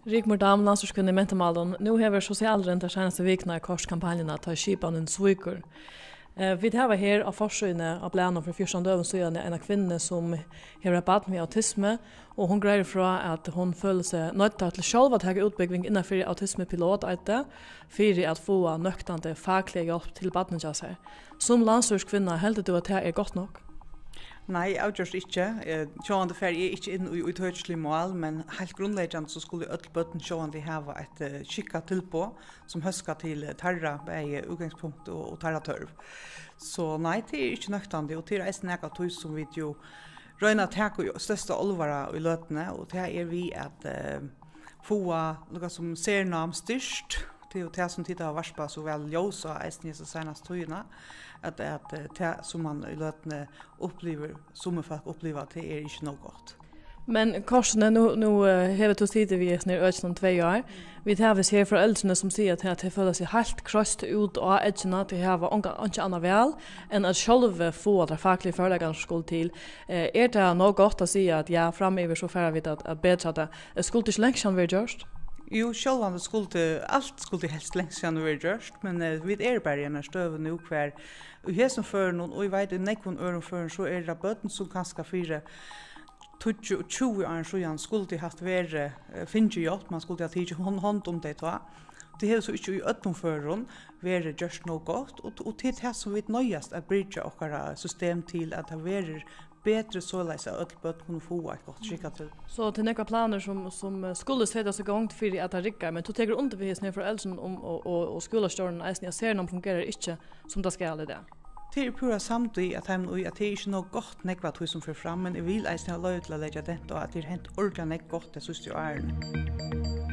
Rigmor Dam, landslagskunnig i Mentamaldon. Nu har socialrent de senaste vikna i korskampanjerna ta skipan sviker. Vi har her av forsøgene av planen for 14 døven siden en kvinne som har rabatt med autisme, og hun greier fra at hun føler seg nødt til selv å ta utbygging innenfor autismepilotarbeidet for at få nøktende faglige hjelp til badene til seg. Som landslagskvinne heldur du at det godt nok? Nei, avgjørst ikke. Sjående ferie er ikke inn i uthørselig mål, men helt grunnleggende så skulle alle bøtten sjående hava et skikka tilpå som høska til tarra bei utgangspunkt og tarra tørv. Så nei, det er ikke nøktande, og det er eisen eka tøy som vi jo røyna teka i største olvara i løtene, og det er vi at få noe som ser nam styrst, det er jo det som tittar har varspa så vel ljósa eisen i så senast tøyna, at det som man i løtene opplever, som folk opplever, det er ikke noe godt. Men korsene, nu har vi to sider vi er øyne 2 år. Vi tar vi ser foreldrene som sier at de føler seg helt krøst ut og edgene til å ha ikke annet vel enn at selv få det faglige forelegene skulle til. Er det noe godt å si at ja, fremover så får vi at bedre det skulle ikke lenge siden vi gjørst? Jo, självande allt skulle helst längst sedan vi gjort, men vi är bara i en støv nu kvar. Och här som för någon, och jag vet att nekon öron för så är det böten som ganska 20 år sedan skulle haft värre finge hjälp, man skulle ha tid hånd om det då. Det är så inte i ötten förron, värre just något gott, och det är det som vi nöjast att bridge och system till att det värre bättre så läsa att böt kunna få ett gott skicka till. Så till några planer som skulle sättas igång för att det rickar, men du tänker undervisning för äldre och skolastjärnen jag ser någon fungerar inte som det ska det. Det är pura samtidigt att det är inte något gott nekva som för fram, men jag vill ägna ha löjt att lägga det och att det är hänt ordentligt gott det sista åren.